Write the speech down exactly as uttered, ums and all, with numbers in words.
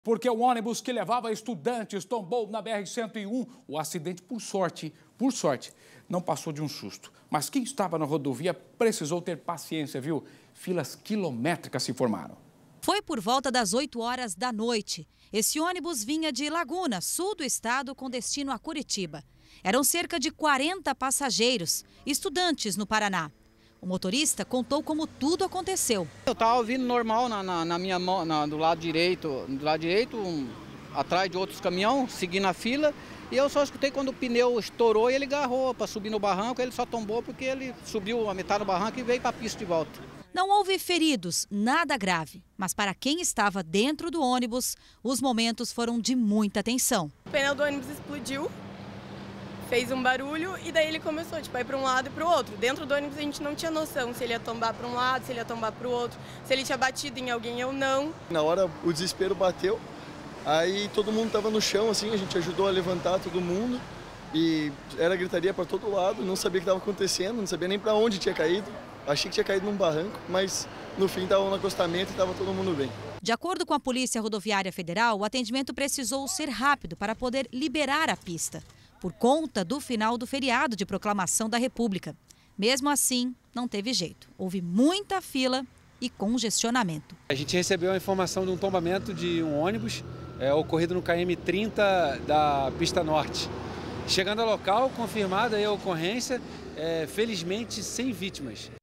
Porque o ônibus que levava estudantes tombou na B R cento e um. O acidente, por sorte, por sorte, não passou de um susto. Mas quem estava na rodovia precisou ter paciência, viu? Filas quilométricas se formaram. Foi por volta das oito horas da noite. Esse ônibus vinha de Laguna, sul do estado, com destino a Curitiba. Eram cerca de quarenta passageiros, estudantes no Paraná. O motorista contou como tudo aconteceu. Eu estava vindo normal na, na, na minha mão, na, do lado direito, do lado direito, um, atrás de outros caminhões, seguindo a fila. E eu só escutei quando o pneu estourou e ele agarrou para subir no barranco. Ele só tombou porque ele subiu a metade do barranco e veio para a pista de volta. Não houve feridos, nada grave. Mas para quem estava dentro do ônibus, os momentos foram de muita tensão. O pneu do ônibus explodiu, fez um barulho e daí ele começou tipo, a ir para um lado e para o outro. Dentro do ônibus a gente não tinha noção se ele ia tombar para um lado, se ele ia tombar para o outro, se ele tinha batido em alguém ou não. Na hora o desespero bateu, aí todo mundo estava no chão, assim, a gente ajudou a levantar todo mundo e era gritaria para todo lado, não sabia o que estava acontecendo, não sabia nem para onde tinha caído. Achei que tinha caído num barranco, mas no fim estava no acostamento e estava todo mundo bem. De acordo com a Polícia Rodoviária Federal, o atendimento precisou ser rápido para poder liberar a pista, por conta do final do feriado de proclamação da República. Mesmo assim, não teve jeito. Houve muita fila e congestionamento. A gente recebeu a informação de um tombamento de um ônibus é, ocorrido no K M trinta da pista norte. Chegando ao local, confirmada a ocorrência, é, felizmente sem vítimas.